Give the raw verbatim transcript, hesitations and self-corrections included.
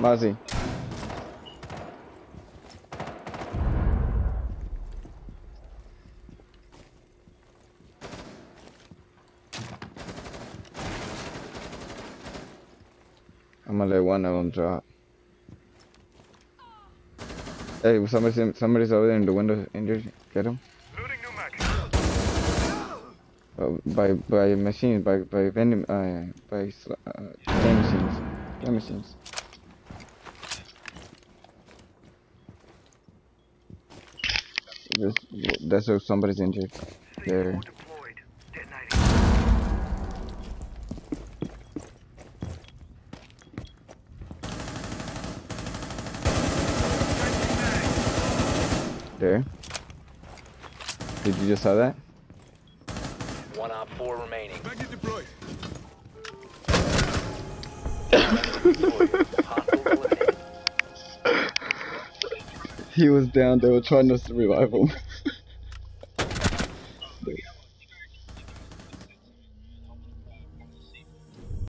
Mozzie. I'm gonna let one of them drop. Hey, somebody's somebody's over there in the window injured. Get him. Uh, by by machines, by by vending, uh, by uh, game machines, game machines. This, that's where somebody's injured. There. There. Did you just saw that? One op four remaining. He was down. They were trying to revive him.